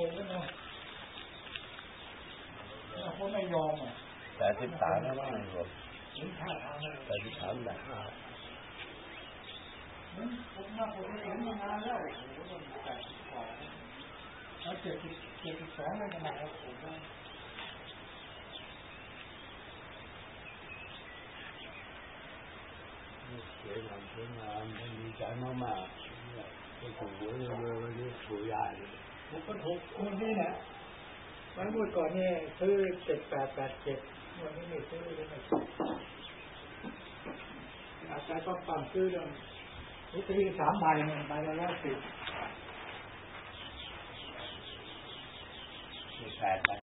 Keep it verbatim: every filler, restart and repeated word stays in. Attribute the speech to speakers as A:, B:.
A: งก็เนาะเขาไม่ยอมอ่ะ
B: แต่สิบสามแล้วไม่ยอม
A: ถึงท่าทางเลย
B: แต่สิบสามแบบ
A: ผมมาผมเห็นมานานแล้วโอ้โหต้องแปดสิบกว่าแล้วเจ็ดสิบเจ็ดสิบสองเลยนะครับผมว่า
B: สวยงามสวยงามดีใจมากๆก็ถูกเยอะเลยวันนี้ถูกใหญ่
A: ผมก็ถูกคนนี้นะวันเมื่อก่อนเนี่ยซื้อเจ็ดแปดแปดเจ็ดวันนี้ไม่ซื้อเลยไม่อาจารย์ก็ฟังซื้อเรื่องลอตเตอรี่สามใบเนี่ยใบละร้อยสิบ
B: แปด